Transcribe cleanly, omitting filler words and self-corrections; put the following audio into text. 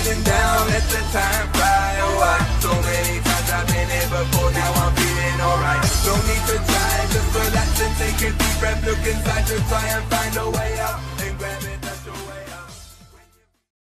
feeling down, let the time fly away. So many times I've been here before, now I'm feeling alright. No need to try, just relax and take a deep breath. Look inside to try and find a way out.